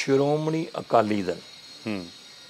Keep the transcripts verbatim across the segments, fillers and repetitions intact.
ਸ਼੍ਰੋਮਣੀ ਅਕਾਲੀ ਦਲ ਹੂੰ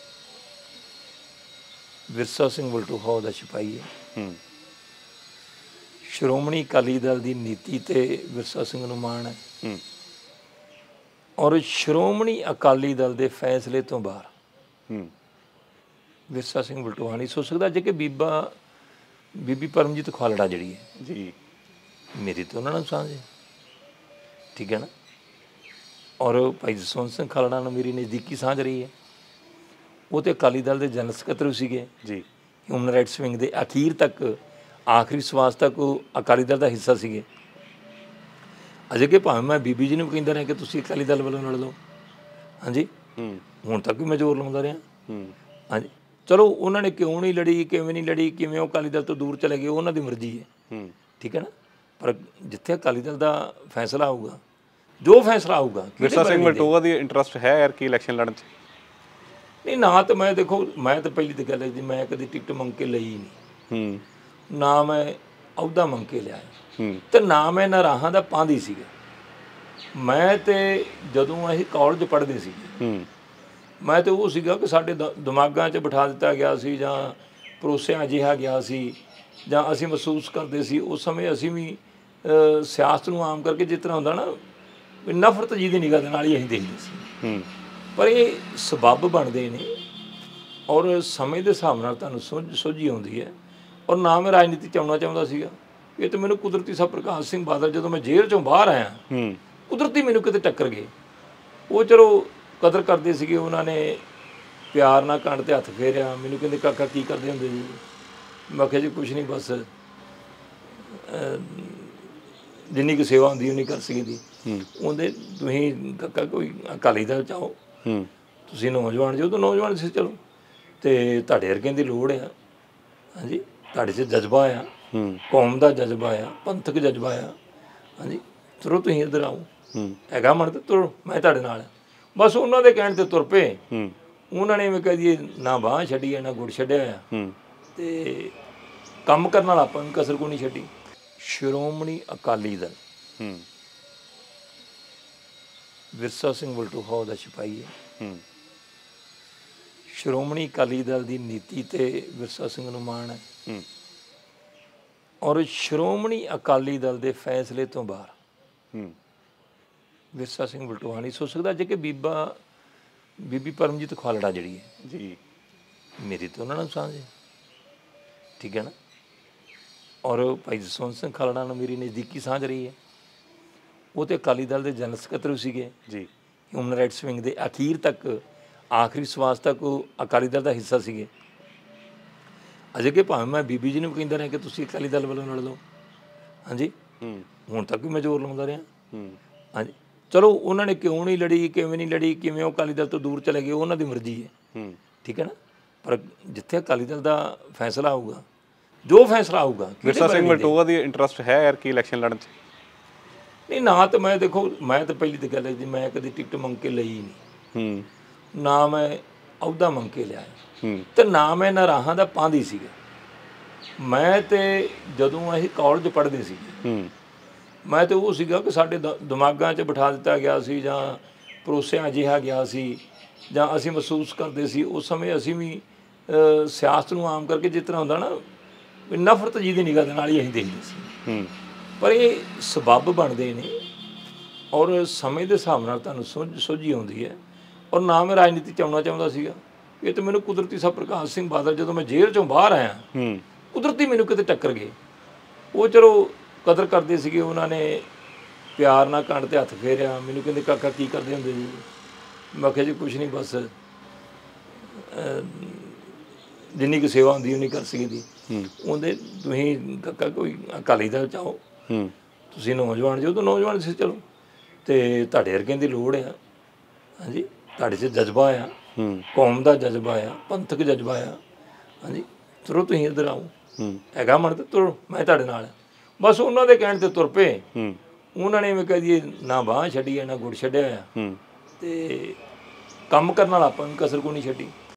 ਵਿਰਸਾ ਸਿੰਘ ਵਲਟੋਹਾ ਦਾ ਸਿਪਾਹੀ ਹੈ। ਹੂੰ ਸ਼੍ਰੋਮਣੀ ਅਕਾਲੀ ਦਲ ਦੀ ਨੀਤੀ ਤੇ ਵਿਰਸਾ ਸਿੰਘ ਨੂੰ ਮਾਣ ਹੈ ਹੂੰ ਔਰ ਸ਼੍ਰੋਮਣੀ ਅਕਾਲੀ ਦਲ ਦੇ ਫੈਸਲੇ ਤੋਂ ਬਾਹਰ ਹੂੰ ਵਿਰਸਾ ਸਿੰਘ ਵਲਟੋਹਾ ਨਹੀਂ ਸੋਚ ਸਕਦਾ। ਜੇ ਕਿ ਬੀਬਾ ਬੀਬੀ ਪਰਮਜੀਤ ਖਾਲੜਾ ਜਿਹੜੀ ਹੈ ਜੀ ਮੇਰੀ ਤਾਂ ਉਹਨਾਂ ਨਾਲ ਸਾਂਝ ਹੈ, ਠੀਕ ਹੈ ਨਾ। ਔਰ ਭਾਈ ਜਸਵੰਤ ਸਿੰਘ ਖਾਲੜਾ ਨਾਲ ਮੇਰੀ ਨਜ਼ਦੀਕੀ ਸਾਂਝ ਰਹੀ ਹੈ। ਉਹ ਤਾਂ ਅਕਾਲੀ ਦਲ ਦੇ ਜਨਰਲ ਸਕੱਤਰ ਸੀਗੇ ਜੀ ਹਿਊਮਨ ਰਾਈਟਸ ਵਿੰਗ ਦੇ ਅਖੀਰ ਤੱਕ, ਆਖਰੀ ਸਵਾਸ ਤੱਕ ਉਹ ਅਕਾਲੀ ਦਲ ਦਾ ਹਿੱਸਾ ਸੀਗੇ। ਅਜੇ ਕਿ ਭਾਵੇਂ ਮੈਂ ਬੀਬੀ ਜੀ ਨੂੰ ਕਹਿੰਦਾ ਰਿਹਾ ਕਿ ਤੁਸੀਂ ਅਕਾਲੀ ਦਲ ਵੱਲੋਂ ਲੜ ਲਓ, ਹਾਂਜੀ ਹੂੰ ਹੁਣ ਤੱਕ ਵੀ ਮੈਂ ਜ਼ੋਰ ਲਾਉਂਦਾ ਰਿਹਾ, ਹੂੰ ਹਾਂਜੀ। ਚਲੋ ਉਹਨਾਂ ਨੇ ਕਿਉਂ ਨਹੀਂ ਲੜੀ, ਕਿਵੇਂ ਨਹੀਂ ਲੜੀ, ਕਿਵੇਂ ਉਹ ਅਕਾਲੀ ਦਲ ਤੋਂ ਦੂਰ ਚਲੇ ਗਏ, ਉਹਨਾਂ ਦੀ ਮਰਜ਼ੀ ਹੈ, ਹੂੰ ਠੀਕ ਹੈ ਨਾ। ਪਰ ਜਿੱਥੇ ਅਕਾਲੀ ਦਲ ਦਾ ਫੈਸਲਾ ਆਊਗਾ, ਜੋ ਫੈਸਲਾ ਆਊਗਾ, ਵਿਰਸਾ ਸਿੰਘ ਵਲਟੋਹਾ ਦੀ ਇੰਟਰਸਟ ਹੈ ਯਾਰ ਕੀ ਇਲੈਕਸ਼ਨ ਲੜਨ 'ਚ? ਨਹੀਂ ਨਾ ਤਾਂ ਮੈਂ ਦੇਖੋ, ਮੈਂ ਤਾਂ ਪਹਿਲੀ ਤਾਂ ਗੱਲ ਹੈ ਜੀ, ਮੈਂ ਕਦੀ ਟਿਕਟ ਮੰਗ ਕੇ ਲਈ ਨਹੀਂ, ਹੂੰ ਨਾ ਮੈਂ ਅਹੁਦਾ ਮੰਗ ਕੇ ਲਿਆ, ਹੂੰ ਤੇ ਨਾ ਮੈਂ ਨਾਰਾਹਾਂ ਦਾ ਪਾਂਦੀ ਸੀਗਾ। ਮੈਂ ਤੇ ਜਦੋਂ ਅਸੀਂ ਕਾਲਜ ਪੜ੍ਹਦੇ ਸੀਗੇ, ਹੂੰ ਮੈਂ ਤਾਂ ਉਹ ਸੀਗਾ ਕਿ ਸਾਡੇ ਦ ਦਿਮਾਗਾਂ 'ਚ ਬਿਠਾ ਦਿੱਤਾ ਗਿਆ ਸੀ, ਜਾਂ ਪਰੋਸਿਆ ਅਜਿਹਾ ਗਿਆ ਸੀ, ਜਾਂ ਅਸੀਂ ਮਹਿਸੂਸ ਕਰਦੇ ਸੀ ਉਸ ਸਮੇਂ ਅਸੀਂ ਵੀ ਸਿਆਸਤ ਨੂੰ ਆਮ ਕਰਕੇ ਜਿਸ ਤਰ੍ਹਾਂ ਹੁੰਦਾ ਨਾ ਵੀ ਨਫ਼ਰਤ ਜੀ ਦੀ ਨਿਗਾਹ ਦੇ ਨਾਲ ਹੀ ਅਸੀਂ ਦੇਖਦੇ ਸੀ। ਹੂੰ ਪਰ ਇਹ ਸਬੱਬ ਬਣਦੇ ਨੇ ਔਰ ਸਮੇਂ ਦੇ ਹਿਸਾਬ ਨਾਲ ਤੁਹਾਨੂੰ ਸੁਝ ਸੋਝੀ ਆਉਂਦੀ ਹੈ। ਔਰ ਨਾ ਮੈਂ ਰਾਜਨੀਤੀ 'ਚ ਆਉਣਾ ਚਾਹੁੰਦਾ ਸੀਗਾ, ਇਹ ਤਾਂ ਮੈਨੂੰ ਕੁਦਰਤੀ ਸਾਹਿਬ ਪ੍ਰਕਾਸ਼ ਸਿੰਘ ਬਾਦਲ ਜਦੋਂ ਮੈਂ ਜੇਲ੍ਹ 'ਚੋਂ ਬਾਹਰ ਆਇਆ, ਹੂੰ ਕੁਦਰਤੀ ਮੈਨੂੰ ਕਿਤੇ ਟੱਕਰ ਗਏ। ਉਹ ਚਲੋ ਕਦਰ ਕਰਦੇ ਸੀਗੇ, ਉਹਨਾਂ ਨੇ ਪਿਆਰ ਨਾਲ ਕੰਨ 'ਤੇ ਹੱਥ ਫੇਰਿਆ, ਮੈਨੂੰ ਕਹਿੰਦੇ ਕਾਕਾ ਕੀ ਕਰਦੇ ਹੁੰਦੇ ਜੀ? ਮੈਂ ਕਿਹਾ ਜੀ ਕੁਛ ਨਹੀਂ, ਬਸ ਜਿੰਨੀ ਕੁ ਸੇਵਾ ਹੁੰਦੀ ਉਨੀ ਕਰ ਸਕਦੀ। ਉਹਦੇ ਤੁਸੀਂ ਕਾਕਾ ਕੋਈ ਅਕਾਲੀ ਦਲ ਚਾਹੋ, ਹੂੰ ਤੁਸੀਂ ਨੌਜਵਾਨ ਜੋ ਤਾਂ ਨੌਜਵਾਨ ਸੀ, ਚਲੋ ਅਤੇ ਤੁਹਾਡੇ ਵਰਗਿਆਂ ਦੀ ਲੋੜ ਆ, ਹਾਂਜੀ ਤੁਹਾਡੇ 'ਚ ਜਜ਼ਬਾ ਆ, ਹੂੰ ਕੌਮ ਦਾ ਜਜ਼ਬਾ ਆ, ਪੰਥਕ ਜਜ਼ਬਾ ਆ, ਹਾਂਜੀ ਤੁਰੋ ਤੁਸੀਂ ਇੱਧਰ ਆਓ, ਹੂੰ ਹੈਗਾ ਮਨ ਤੇ ਤੁਰੋ, ਮੈਂ ਤੁਹਾਡੇ ਨਾਲ। ਬਸ ਉਹਨਾਂ ਦੇ ਕਹਿਣ 'ਤੇ ਤੁਰ ਪਏ। ਹੂੰ ਉਹਨਾਂ ਨੇ ਮੈਂ ਕਹਿ ਦਈਏ ਨਾ ਬਾਂਹ ਛੱਡੀ ਆ ਨਾ ਗੁੜ ਛੱਡਿਆ ਆ, ਹੂੰ ਅਤੇ ਕੰਮ ਕਰਨ ਵਾਲਾ ਆਪਾਂ ਨੂੰ ਕਸਰ ਕੋਈ ਨਹੀਂ ਛੱਡੀ। ਸ਼੍ਰੋਮਣੀ ਅਕਾਲੀ ਦਲ ਹੂੰ ਵਿਰਸਾ ਸਿੰਘ ਵਲਟੋਹਾ ਦਾ ਸਿਪਾਹੀ ਹੈ। ਹੂੰ ਸ਼੍ਰੋਮਣੀ ਅਕਾਲੀ ਦਲ ਦੀ ਨੀਤੀ ਤੇ ਵਿਰਸਾ ਸਿੰਘ ਨੂੰ ਮਾਣ ਹੈ ਹੂੰ ਔਰ ਸ਼੍ਰੋਮਣੀ ਅਕਾਲੀ ਦਲ ਦੇ ਫੈਸਲੇ ਤੋਂ ਬਾਹਰ ਹੂੰ ਵਿਰਸਾ ਸਿੰਘ ਵਲਟੋਹਾ ਨਹੀਂ ਸੋਚ ਸਕਦਾ। ਜੇ ਕਿ ਬੀਬਾ ਬੀਬੀ ਪਰਮਜੀਤ ਖਾਲੜਾ ਜਿਹੜੀ ਹੈ ਜੀ ਮੇਰੀ ਤਾਂ ਉਹਨਾਂ ਨਾਲ ਸਾਂਝ ਹੈ, ਠੀਕ ਹੈ ਨਾ। ਔਰ ਭਾਈ ਜਸਵੰਤ ਸਿੰਘ ਖਾਲੜਾ ਨਾਲ ਮੇਰੀ ਨਜ਼ਦੀਕੀ ਸਾਂਝ ਰਹੀ ਹੈ। ਉਹ ਤਾਂ ਅਕਾਲੀ ਦਲ ਦੇ ਜਨਰਲ ਸਕੱਤਰ ਸੀਗੇ ਜੀ ਹਿਊਮਨ ਰਾਈਟਸ ਵਿੰਗ ਦੇ ਅਖੀਰ ਤੱਕ, ਆਖਰੀ ਸਵਾਸ ਤੱਕ ਉਹ ਅਕਾਲੀ ਦਲ ਦਾ ਹਿੱਸਾ ਸੀਗੇ। ਅਜੇ ਕਿ ਭਾਵੇਂ ਮੈਂ ਬੀਬੀ ਜੀ ਨੂੰ ਕਹਿੰਦਾ ਰਿਹਾ ਕਿ ਤੁਸੀਂ ਅਕਾਲੀ ਦਲ ਵੱਲੋਂ ਲੜ ਲਓ, ਹਾਂਜੀ ਹੂੰ ਹੁਣ ਤੱਕ ਵੀ ਮੈਂ ਜ਼ੋਰ ਲਾਉਂਦਾ ਰਿਹਾ, ਹੂੰ ਹਾਂਜੀ। ਚਲੋ ਉਹਨਾਂ ਨੇ ਕਿਉਂ ਨਹੀਂ ਲੜੀ, ਕਿਵੇਂ ਨਹੀਂ ਲੜੀ, ਕਿਵੇਂ ਉਹ ਅਕਾਲੀ ਦਲ ਤੋਂ ਦੂਰ ਚਲੇ ਗਏ, ਉਹਨਾਂ ਦੀ ਮਰਜ਼ੀ ਹੈ, ਹੂੰ ਠੀਕ ਹੈ ਨਾ। ਪਰ ਜਿੱਥੇ ਅਕਾਲੀ ਦਲ ਦਾ ਫੈਸਲਾ ਆਊਗਾ, ਜੋ ਫੈਸਲਾ ਆਊਗਾ। ਵਿਰਸਾ ਸਿੰਘ ਵਲਟੋਹਾ ਦੀ ਇੰਟਰਸਟ ਹੈ ਯਾਰ ਕੀ ਇਲੈਕਸ਼ਨ ਲੜਨ 'ਚ? ਨਹੀਂ ਨਾ ਤਾਂ ਮੈਂ ਦੇਖੋ, ਮੈਂ ਤਾਂ ਪਹਿਲੀ ਤਾਂ ਗੱਲ ਹੈ ਜੀ, ਮੈਂ ਕਦੀ ਟਿਕਟ ਮੰਗ ਕੇ ਲਈ ਨਹੀਂ, ਹੂੰ ਨਾ ਮੈਂ ਅਹੁਦਾ ਮੰਗ ਕੇ ਲਿਆ, ਹੂੰ ਤੇ ਨਾ ਮੈਂ ਨਾਰਾਹਾਂ ਦਾ ਪਾਂਦੀ ਸੀਗਾ। ਮੈਂ ਤੇ ਜਦੋਂ ਅਸੀਂ ਕਾਲਜ ਪੜ੍ਹਦੇ ਸੀਗੇ, ਹੂੰ ਮੈਂ ਤਾਂ ਉਹ ਸੀਗਾ ਕਿ ਸਾਡੇ ਦ ਦਿਮਾਗਾਂ 'ਚ ਬਿਠਾ ਦਿੱਤਾ ਗਿਆ ਸੀ, ਜਾਂ ਪਰੋਸਿਆ ਅਜਿਹਾ ਗਿਆ ਸੀ, ਜਾਂ ਅਸੀਂ ਮਹਿਸੂਸ ਕਰਦੇ ਸੀ ਉਸ ਸਮੇਂ ਅਸੀਂ ਵੀ ਸਿਆਸਤ ਨੂੰ ਆਮ ਕਰਕੇ ਜਿਸ ਤਰ੍ਹਾਂ ਹੁੰਦਾ ਨਾ ਵੀ ਨਫ਼ਰਤ ਜੀ ਦੀ ਨਿਗਾਹ ਦੇ ਨਾਲ ਹੀ ਅਸੀਂ ਦੇਖਦੇ ਸੀ। ਹੂੰ ਪਰ ਇਹ ਸਬੱਬ ਬਣਦੇ ਨੇ ਔਰ ਸਮੇਂ ਦੇ ਹਿਸਾਬ ਨਾਲ ਤੁਹਾਨੂੰ ਸੁਝ ਸੋਝੀ ਆਉਂਦੀ ਹੈ। ਔਰ ਨਾ ਮੈਂ ਰਾਜਨੀਤੀ 'ਚ ਆਉਣਾ ਚਾਹੁੰਦਾ ਸੀਗਾ, ਇਹ ਤਾਂ ਮੈਨੂੰ ਕੁਦਰਤੀ ਸਾਹਿਬ ਪ੍ਰਕਾਸ਼ ਸਿੰਘ ਬਾਦਲ ਜਦੋਂ ਮੈਂ ਜੇਲ੍ਹ 'ਚੋਂ ਬਾਹਰ ਆਇਆ, ਹੂੰ ਕੁਦਰਤੀ ਮੈਨੂੰ ਕਿਤੇ ਟੱਕਰ ਗਏ। ਉਹ ਚਲੋ ਕਦਰ ਕਰਦੇ ਸੀਗੇ, ਉਹਨਾਂ ਨੇ ਪਿਆਰ ਨਾਲ ਕੰਨ 'ਤੇ ਹੱਥ ਫੇਰਿਆ, ਮੈਨੂੰ ਕਹਿੰਦੇ ਕਾਕਾ ਕੀ ਕਰਦੇ ਹੁੰਦੇ ਜੀ? ਮੈਂ ਕਿਹਾ ਜੀ ਕੁਛ ਨਹੀਂ, ਬਸ ਜਿੰਨੀ ਕੁ ਸੇਵਾ ਹੁੰਦੀ ਉਨੀ ਕਰ ਸਕਦੀ। ਉਹਦੇ ਤੁਸੀਂ ਕਾਕਾ ਕੋਈ ਅਕਾਲੀ ਦਲ ਚਾਹੋ, ਹੂੰ ਤੁਸੀਂ ਨੌਜਵਾਨ ਜੋ ਤਾਂ ਨੌਜਵਾਨ ਸੀ, ਚਲੋ ਅਤੇ ਤੁਹਾਡੇ ਵਰਗਿਆਂ ਦੀ ਲੋੜ ਆ, ਹਾਂਜੀ ਤੁਹਾਡੇ 'ਚ ਜਜ਼ਬਾ ਆ, ਹੂੰ ਕੌਮ ਦਾ ਜਜ਼ਬਾ ਆ, ਪੰਥਕ ਜਜ਼ਬਾ ਆ, ਹਾਂਜੀ ਤੁਰੋ ਤੁਸੀਂ ਇੱਧਰ ਆਓ, ਹੂੰ ਹੈਗਾ ਮਨ ਤੇ ਤੁਰੋ, ਮੈਂ ਤੁਹਾਡੇ ਨਾਲ। ਬਸ ਉਹਨਾਂ ਦੇ ਕਹਿਣ 'ਤੇ ਤੁਰ ਪਏ। ਹੂੰ ਉਹਨਾਂ ਨੇ ਮੈਂ ਕਹਿ ਦਈਏ ਨਾ ਬਾਂਹ ਛੱਡੀ ਆ ਨਾ ਗੁੜ ਛੱਡਿਆ ਆ, ਹੂੰ ਅਤੇ ਕੰਮ ਕਰਨ ਵਾਲਾ ਆਪਾਂ ਨੂੰ ਕਸਰ ਕੋਈ ਨਹੀਂ ਛੱਡੀ।